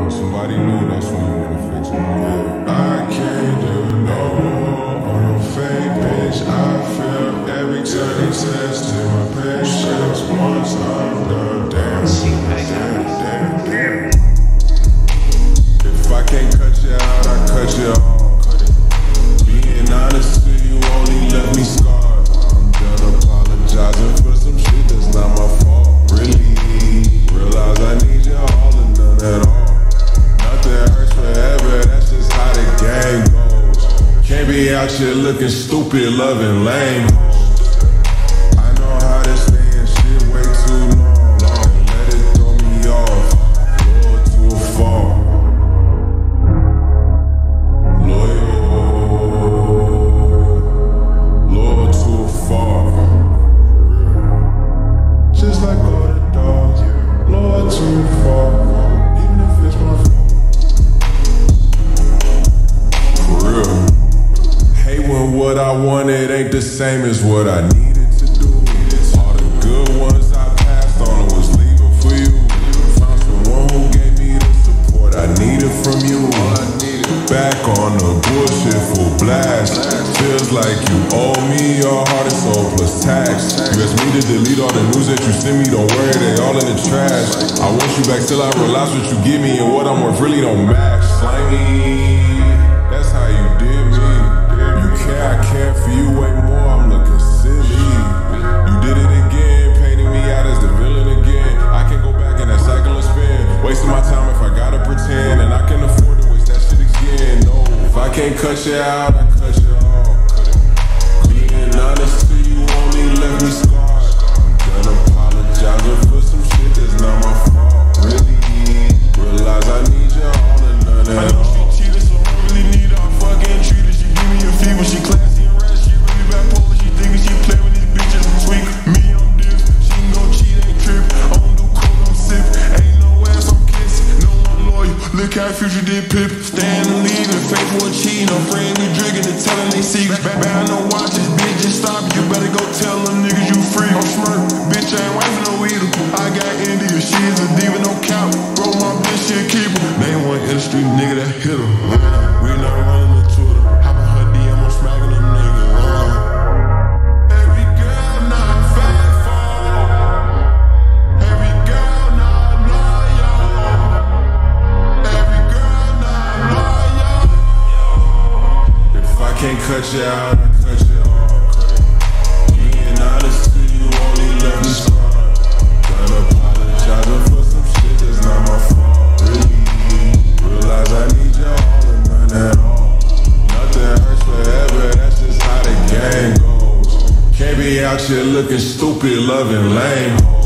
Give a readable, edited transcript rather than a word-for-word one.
Somebody knew that's when you wanna fix it. I can't do no more on no fake bitch. I feel every time he says to my patience. Once I'm done, damn. If I can't cut you out, I cut you off. Being honest to you only left me scarred. I'm done apologizing for some shit that's not my fault. Really realize I need you all and none at all. Nothing hurts forever, that's just how the game goes. Can't be out here looking stupid, loving lame hoes. I know how to stay in shit way too long. And let it throw me off, loyal to a fault. Loyal to a fault. Just like all the dogs, loyal to a fault. Even if it's my fault. For real. Hate when what I wanted ain't the same as what I needed to do. All the good ones I passed on was leaving for you. Found someone who gave me the support I needed from you. Back on the bullshit full blast. Feels like you owe me your heart and soul plus tax. You asked me to delete all the news that you send me. Don't worry, they all in the trash. I want you back till I realize what you give me and what I'm worth really don't match. Slimy, that's how you did me. You care, I care for you way more. I'm looking silly. You did it again, painting me out as the villain again. I can go back in that cycle and spin. Wasting my time if I gotta pretend, and I can afford to waste that shit again. No, if I can't cut you out, I cut you off. Being honest to you only left me scarred. I'm done apologizing for some shit that's not my fault. Really realize I need you all and none at all. She cheated, so I really need her. I fucking treat her. She give me a fever. She classy and rad. She really bipolar. She thinking she play with these bitches and tweak. Me on this, she can go cheat, ain't trip. I don't do coke, I'm sip. Ain't no ass, I'm kissing. No, I'm loyal. Look how Future did Pip. Stand and leave and faithful and cheating. Her friends be drinking and telling they secrets. Bad no watches, bitch, just stop. You better go tell them niggas you free. I'm smirk, bitch, I ain't wifing no either. I got India, she is a diva, no cap. Bro, my bitch, she a keeper. Name one industry nigga that hit her. We not running the Twitter. Hopping her DM, I'm smacking them niggas. Every girl not faithful. Every girl not loyal. Every girl not loyal. If I can't cut you out, I cut you off. Being honest to you only left me scarred. Done apologizing for some shit that's not my fault. Really realize I need you all and none at all. Nothing hurts forever, that's just how the game goes. Can't be out here looking stupid, loving lame hoes.